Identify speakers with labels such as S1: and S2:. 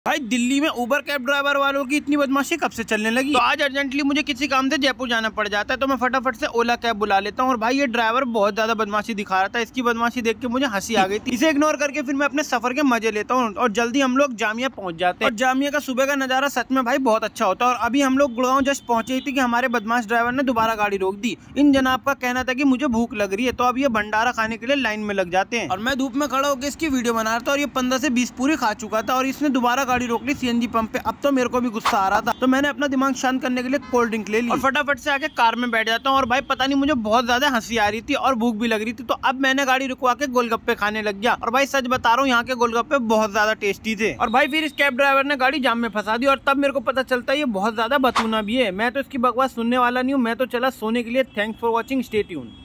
S1: भाई दिल्ली में Uber cab driver वालों की इतनी बदमाशी कब से चलने लगी। तो आज अर्जेंटली मुझे किसी काम से जयपुर जाना पड़ जाता है तो मैं फटाफट से ओला कैब बुला लेता हूँ। और भाई ये ड्राइवर बहुत ज्यादा बदमाशी दिखा रहा था। इसकी बदमाशी देख के मुझे हंसी आ गई थी। इसे इग्नोर करके फिर मैं अपने सफर के मजे लेता हूँ और जल्दी हम लोग जामिया पहुंच जाते हैं। और जामिया का सुबह का नजारा सच में भाई बहुत अच्छा होता है। और अभी हम लोग गुड़गांव जस्ट पहुंचे थी कि हमारे बदमाश ड्राइवर ने दोबारा गाड़ी रोक दी। इन जनाब का कहना था कि मुझे भूख लग रही है तो अब ये भंडारा खाने के लिए लाइन में लग जाते हैं। और मैं धूप में खड़ा होकर इसकी वीडियो बना रहा था और ये 15 से 20 पूरी खा चुका था और इसने दोबारा गाड़ी रोक ली सीएनजी पंप पे। अब तो मेरे को भी गुस्सा आ रहा था तो मैंने अपना दिमाग शांत करने के लिए कोल्ड ड्रिंक ले ली और फटाफट से आके कार में बैठ जाता हूँ। और भाई पता नहीं मुझे बहुत ज्यादा हंसी आ रही थी और भूख भी लग रही थी तो अब मैंने गाड़ी रुकवा के गोलगप्पे खाने लग गया। और भाई सच बता रहा हूँ यहाँ के गोलगप्पे बहुत ज्यादा टेस्टी थे। और भाई फिर इस कैब ड्राइवर ने गाड़ी जाम में फंसा दी और तब मेरे को पता चलता है ये बहुत ज्यादा बतूना भी है। मैं तो इसकी बकवास सुनने वाला नहीं हूँ, मैं तो चला सोने के लिए। Thanks for watching, stay tuned.